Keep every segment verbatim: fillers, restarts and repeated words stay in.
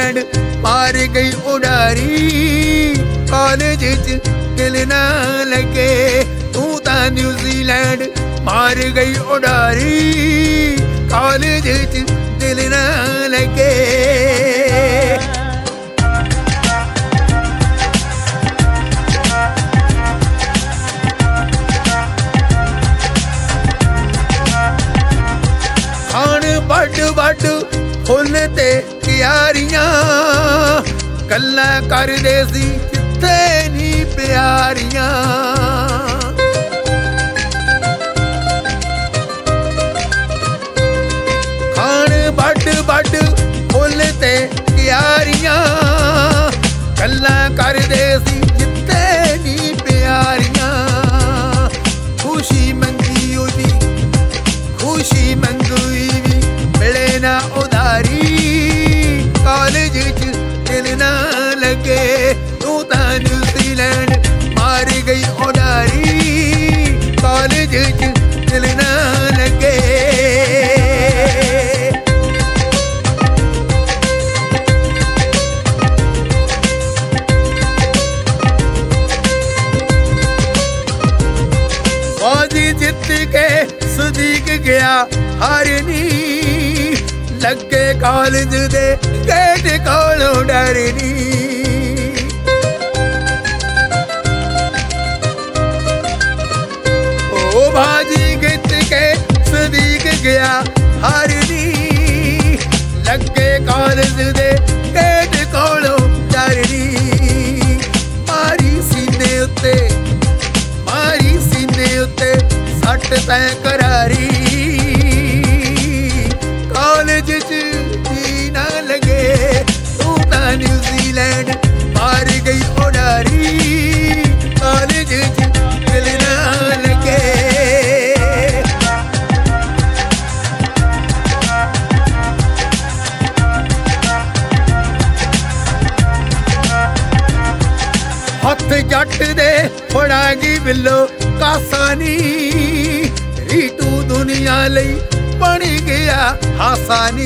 New Zealand मार गई Udaari college च दिल ना लगे तू ता न्यूजीलैंड मार गई उडारी कॉलेज च दिल ना लगे। खान बड़ बड़ फुल ते क्यारियां गल्लां करदे सी जिथे नी प्यारियां। खान बड़ बड़ फुल ते क्यारियां गल्लां करदे सी जिथे नी प्यारियां। खुशी मंगी ओदी खुशी मंगी भी मिले ना उधारी कॉलेज च दिल ना लगे तू ता न्यूजीलैंड मार गई उडारी कॉलेज च दिल ना लगे। फौजी जित के सदीक गया हारनी लगे कॉलेज दे गेट कोलों डरनी। ओ भाजी जित के सदीक गया हारनी लगे कॉलेज दे गेट कोलों डरनी। मारी सीने उत्ते मारी सीने उत्ते सट तैं करारी कॉलेज च जी ना लगे तू ता न्यूजीलैंड मार गई उडारी कॉलेज च दिल ना लगे। हथ जट दे फड़ागी बिल्लो कासानी रीटू दुनिया लई बन गया हासानी।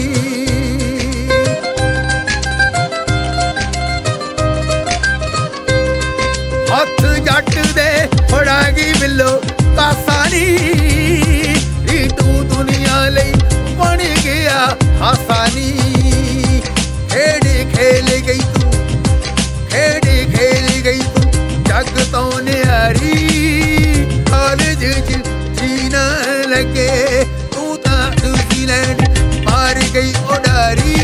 हथ जट दे फड़ागी बिल्लो कासानी रीटू दुनिया लई बन गया हासानी। खेड़ खेल गई तू खेड़ खेल गई तू जग तो न्यारी कॉलेज च जी ना लगे तू ता न्यूजीलैंड मार गई उडारी